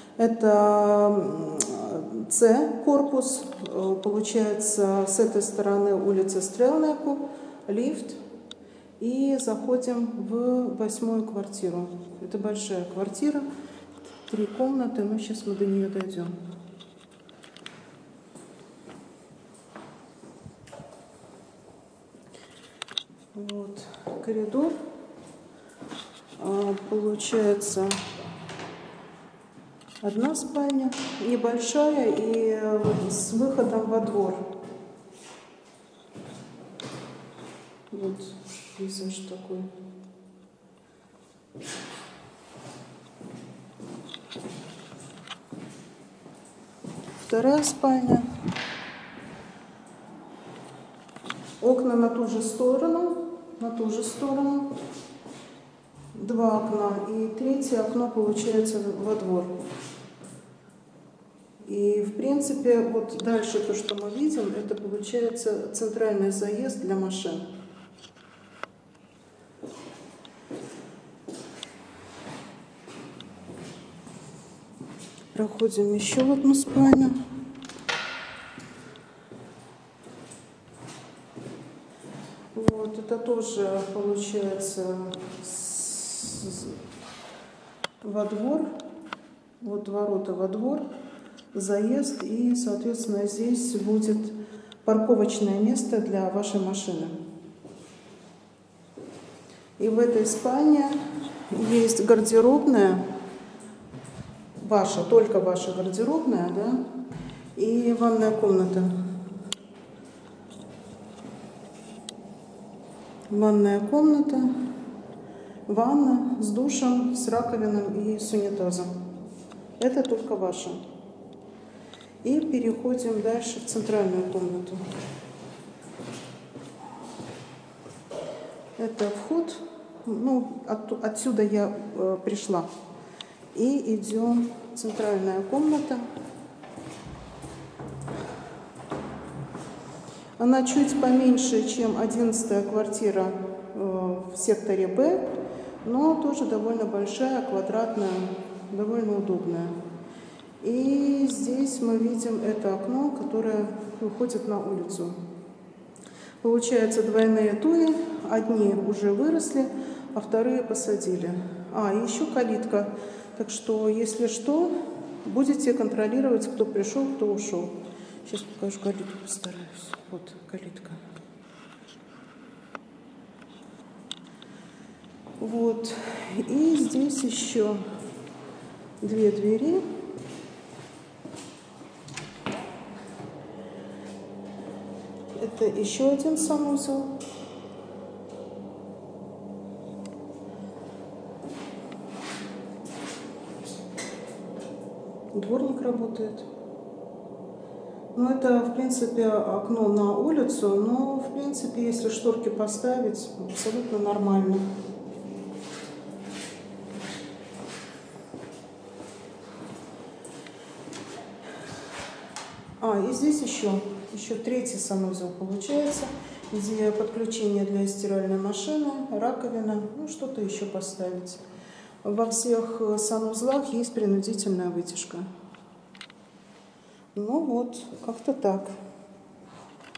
Это С-корпус, получается, с этой стороны улица Стрелняку, лифт, и заходим в 8-ю квартиру. Это большая квартира, 3 комнаты, но сейчас мы до нее дойдем. Вот коридор, получается, одна спальня, небольшая и с выходом во двор. Вот пейзаж такой. Вторая спальня. Окна на ту же сторону, Два окна. И третье окно получается во двор. И в принципе, вот дальше то, что мы видим, это получается центральный заезд для машин. Проходим еще в одну спальню. Вот, это тоже получается во двор. Вот ворота во двор, заезд, и, соответственно, здесь будет парковочное место для вашей машины. И в этой спальне есть гардеробная, ваша, только ваша гардеробная, да, и ванная комната. Ванная комната, ванна с душем, с раковиной и с унитазом. Это только ваша. И переходим дальше в центральную комнату. Это вход, ну, отсюда я пришла. И идем в центральная комната. Она чуть поменьше, чем 11-я квартира в секторе Б, но тоже довольно большая, квадратная, довольно удобная. И здесь мы видим это окно, которое выходит на улицу. Получается двойные туи, одни уже выросли, а вторые посадили. И еще калитка. Так что, если что, будете контролировать, кто пришел, кто ушел. Сейчас покажу калитку, постараюсь. Вот калитка. Вот. И здесь еще 2 двери. Это еще один санузел. Дворник работает. Ну, это, в принципе, окно на улицу, но, в принципе, если шторки поставить, абсолютно нормально. И здесь еще 3-й санузел получается, где подключение для стиральной машины, раковина, ну, что-то еще поставить. Во всех санузлах есть принудительная вытяжка. Ну вот, как-то так.